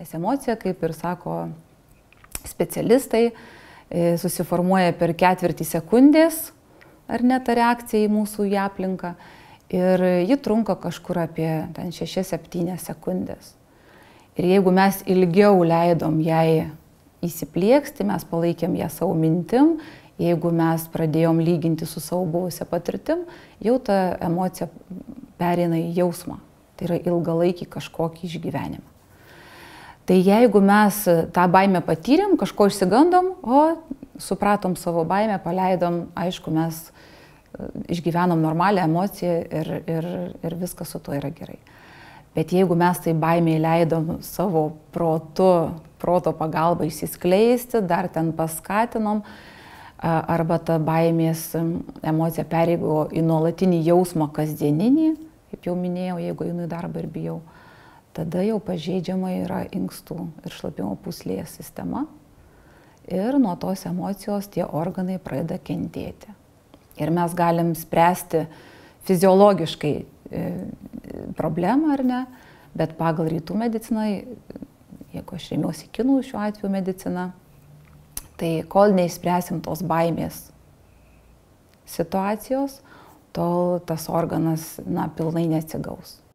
Nes emocija, kaip ir sako specialistai, susiformuoja per 1/4 sekundės, ar ne, ta reakcija į mūsų į aplinką. Ir ji trunka kažkur apie 6-7 sekundės. Ir jeigu mes ilgiau leidom jai įsiplieksti, mes palaikėm ją savo mintim, jeigu mes pradėjom lyginti su savo buvusia patirtim, jau ta emocija pereina į jausmą. Tai yra ilgalaikį kažkokį išgyvenimą. Tai jeigu mes tą baimę patyrėm, kažko išsigandom, supratom savo baimę, paleidom, aišku, mes išgyvenom normalią emociją ir viskas su tuo yra gerai. Bet jeigu mes tai baimei leidom savo proto pagalba išsiskleisti, dar ten paskatinom, arba ta baimės emocija pereigo į nuolatinį jausmą kasdieninį, kaip jau minėjau, jeigu einu į darbą ir bijau, tada jau pažeidžiama yra inkstų ir šlapimo pūslės sistema ir nuo tos emocijos tie organai pradeda kentėti. Ir mes galim spręsti fiziologiškai problemą ar ne, bet pagal rytų mediciną, jeigu aš remiuosi kinų šiuo atveju medicina, tai kol neišspręsim tos baimės situacijos, tol tas organas pilnai neatsigaus.